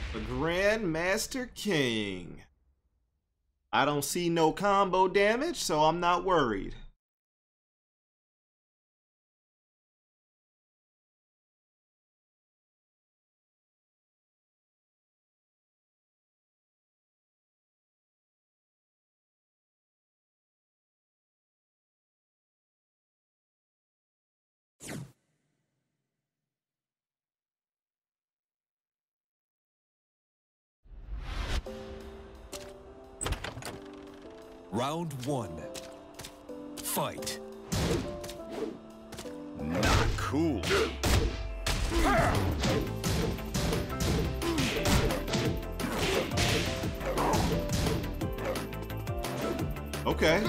The Grandmaster King. I don't see no combo damage, so I'm not worried. Round one. Fight. Not cool. Okay.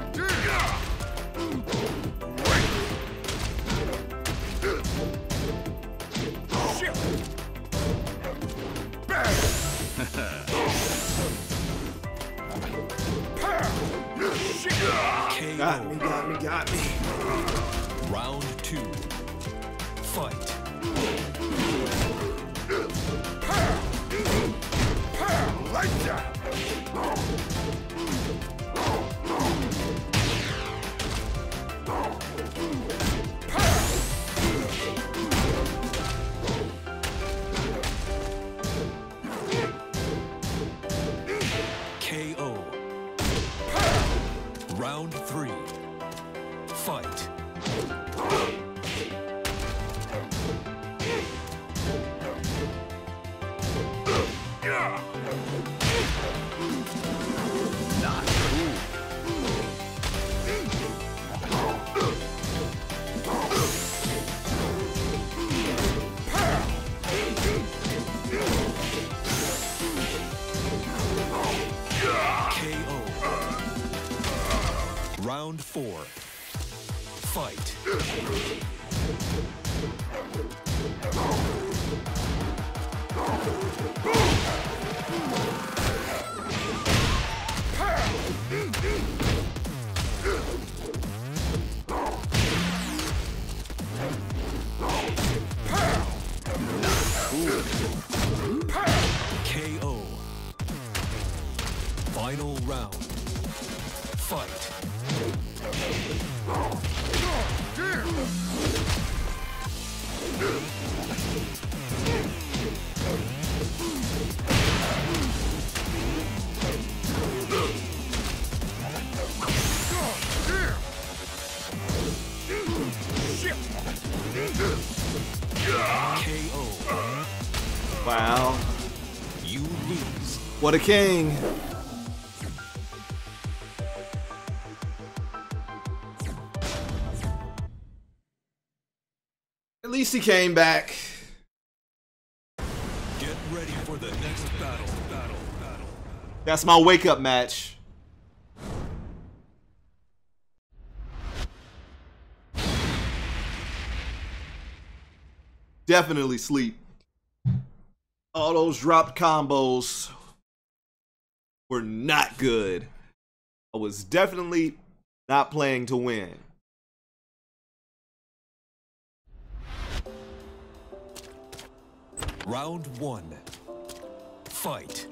Got me. Round two. Fight. Like that. KO. Round three. Fight. Not cool. KO. Round four. Fight. KO. Final round. Fight. KO. Wow. You lose. What a king. At least he came back. Get ready for the next battle. That's my wake-up match. Definitely sleep. All those dropped combos were not good. I was definitely not playing to win. Round one. Fight.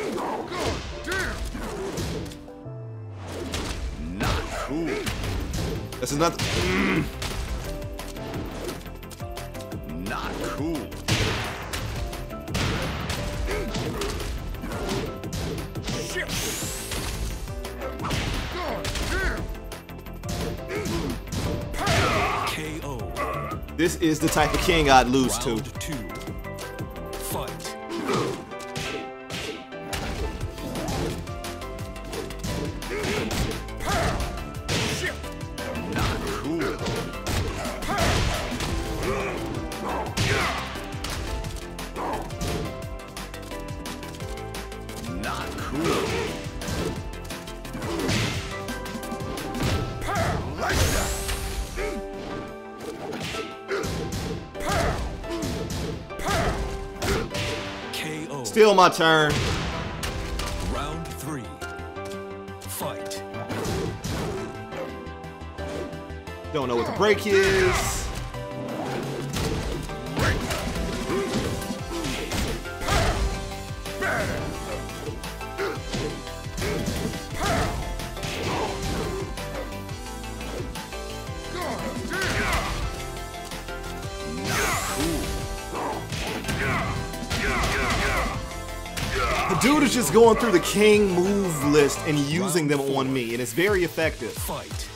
Not cool. That's another. Not cool. KO. This is the type of king I'd lose to. Round two. Fight. Not cool. Not cool. Like that. KO. Still my turn. Round three. Fight. Don't know what the break is. The dude is just going through the king move list and using them on me, and it's very effective. Fight.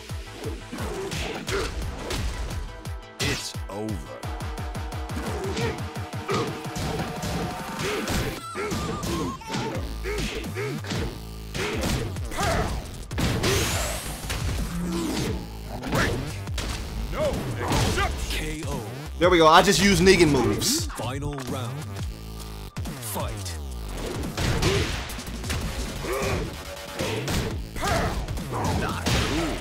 It's over. No exception. KO. There we go. I just used Negan moves. Final round. Fight. Not cool.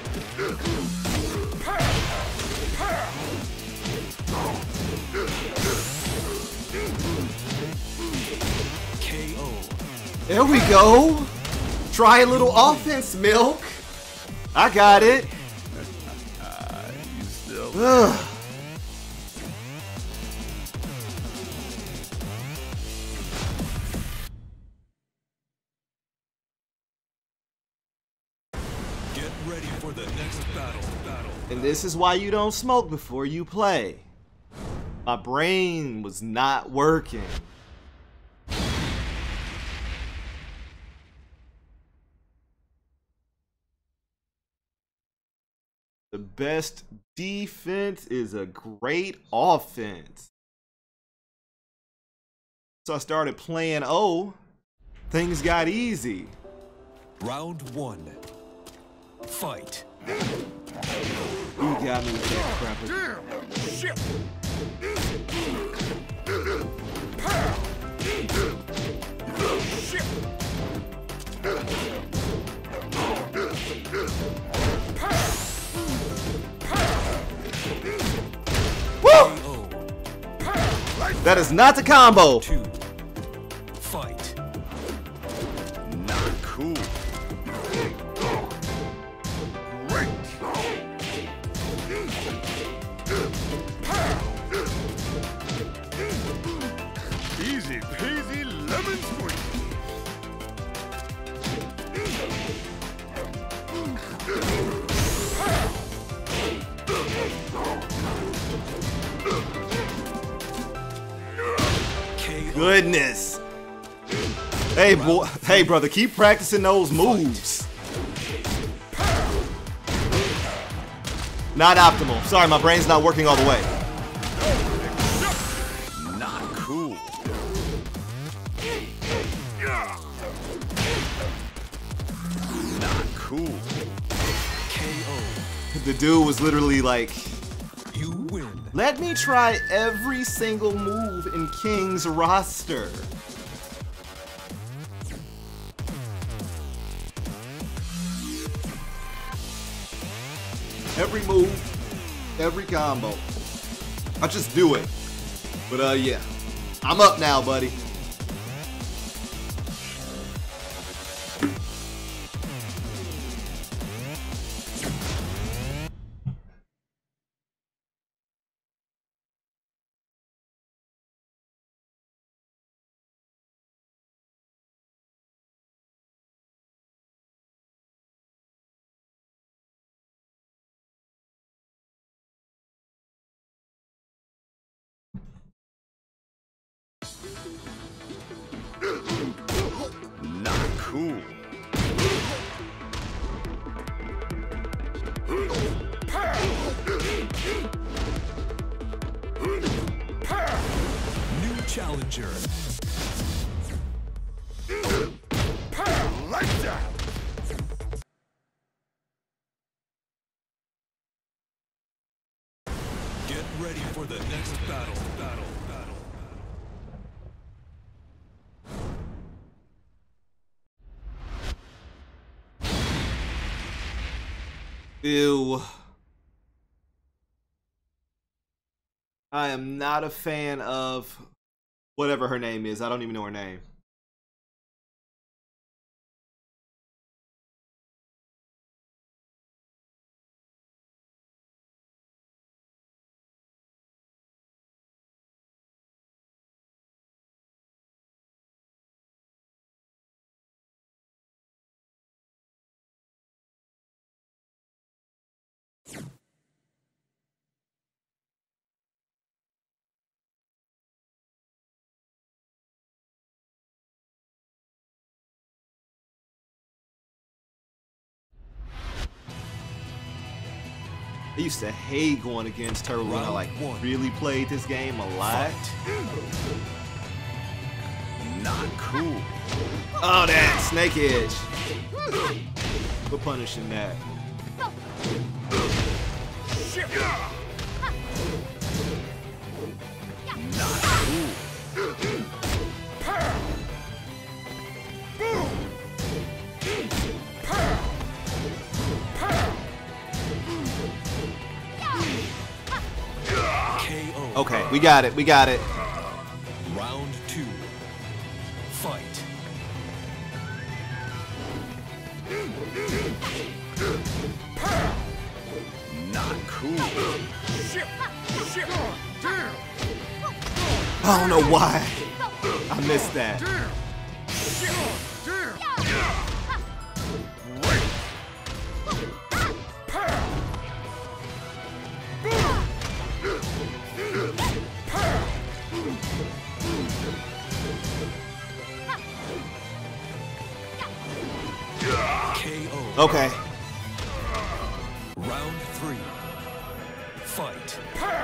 KO. There we go. Try a little offense, Milk. I got it. You still. Ugh. Get ready for the next battle. And this is why you don't smoke before you play. My brain was not working. The best defense is a great offense. So I started playing O. Things got easy. Round one. Fight. You got me with that crap. Shit. Woo! KO. That is not the combo. Two. Fight. Not cool. Great. Easy peasy lemon squeezy. KO. Goodness. Hey, boy. Hey, brother. Keep practicing those moves. Not optimal. Sorry, my brain's not working all the way. Not cool. Not cool. KO. The dude was literally like, You win. let me try every single move in King's roster. Every move, every combo. I just do it. But yeah. I'm up now, buddy. Not cool. New challenger. Like that. Get ready for the next battle. Ew. I am not a fan of whatever her name is. I don't even know her name. I used to hate going against Turtle when I like really played this game a lot. Not cool. Oh, that snake edge. We're punishing that. Not cool. KO. Okay, we got it. We got it. Round 2. Fight. Not cool. I don't know why I missed that. KO. Okay. Round 3. Fight.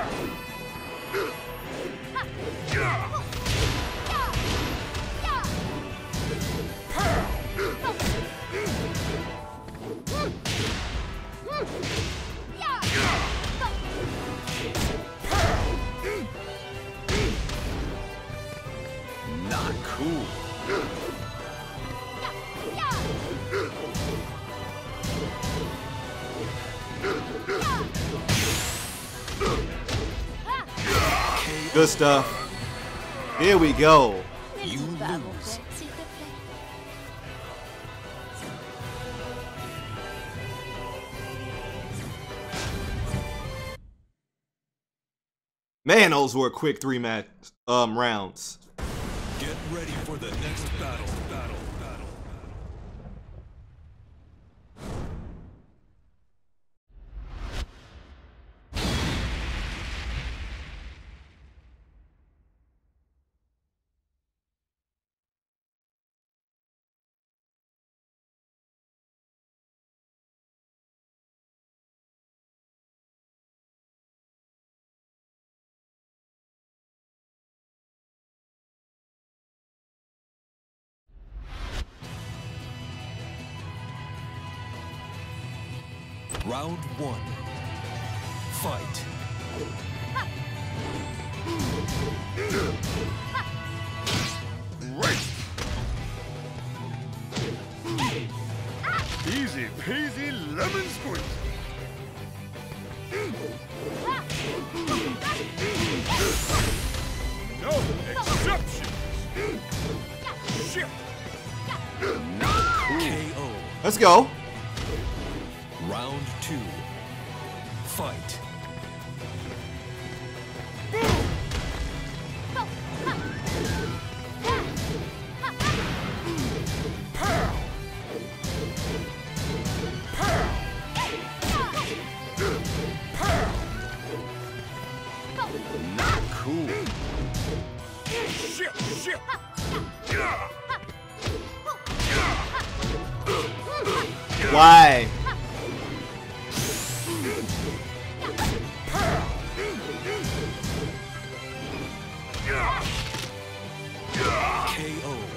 Not cool. Good stuff. Here we go. You lose. Man, those were quick 3-match rounds. Get ready for the next battle. Round 1. Fight. Great. Easy peasy lemon squeeze. No exceptions. KO. Let's go. Round 2. Fight. Not cool. Why? KO.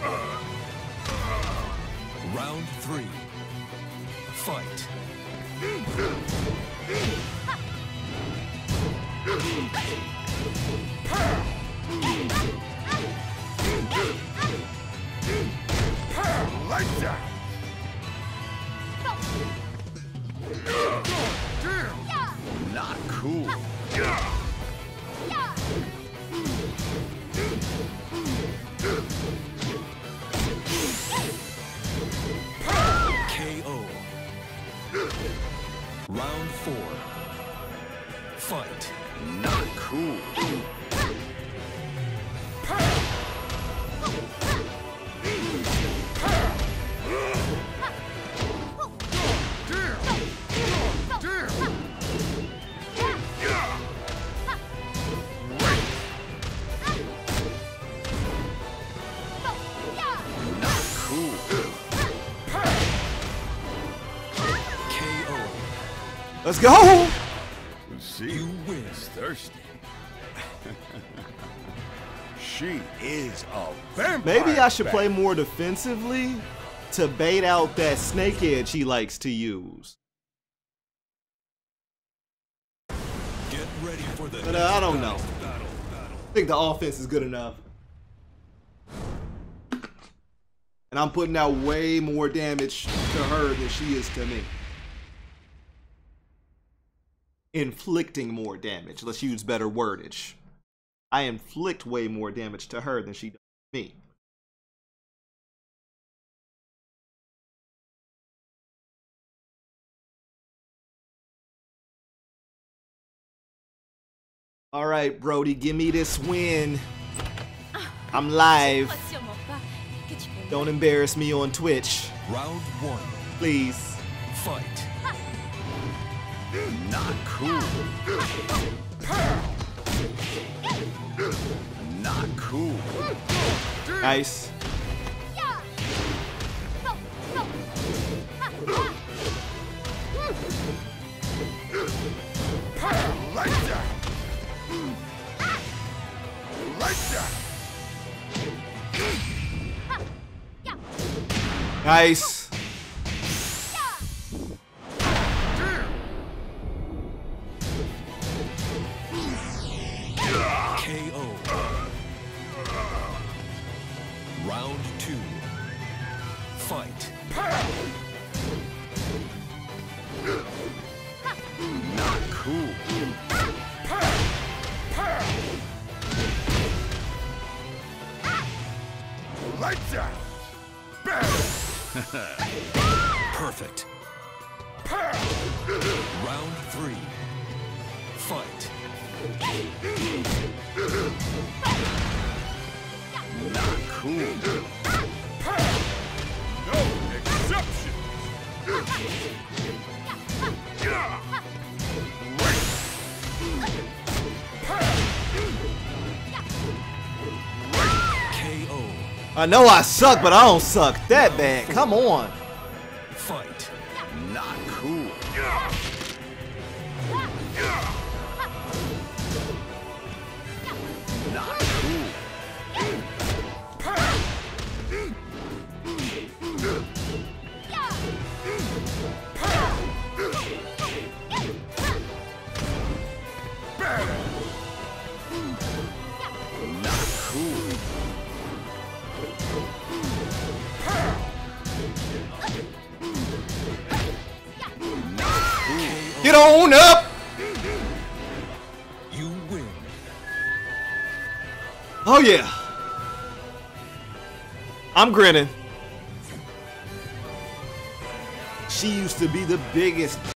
Round 3. Fight. Lights out. Not cool. KO. Round 4. Fight. Not cool. Let's go. thirsty. She is a vampire. Maybe I should bat. play more defensively to bait out that snake edge he likes to use. Get ready for the But I don't know. battle. I think the offense is good enough. And I'm putting out way more damage to her than she is to me. Inflicting more damage. Let's use better wordage. I inflict way more damage to her than she does to me. All right, Brody, give me this win. I'm live. Don't embarrass me on Twitch, Round 1. please. Fight. Not cool. Not cool. Nice. Like that. Like that. Nice. KO. Round 2. Fight. Not cool. Like that. Perfect. Round 3. Fight. Not cool. No exception. KO. I know I suck, but I don't suck that bad. Come on. Fight. Not cool. Not cool. Not cool. Get on up. You win. Oh yeah. I'm grinning. She used to be the biggest